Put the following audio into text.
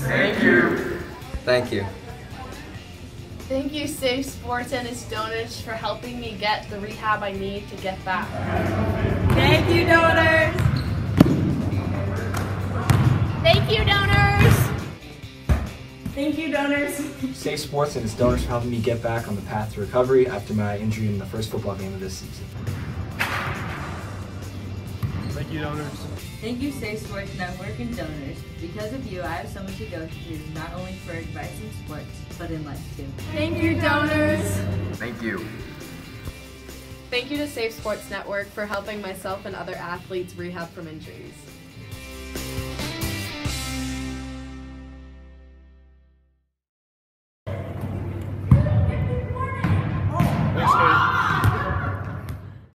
Thank you. Thank you. Thank you, Safe Sports and its donors, for helping me get the rehab I need to get back. Thank you, donors. Thank you, donors! Thank you, donors. Safe Sports and its donors for helping me get back on the path to recovery after my injury in the first football game of this season. Thank you, donors. Thank you, Safe Sports Network and donors. Because of you, I have someone to go to, not only for advice in sports, but in life too. Thank you, donors! Thank you. Thank you to Safe Sports Network for helping myself and other athletes rehab from injuries.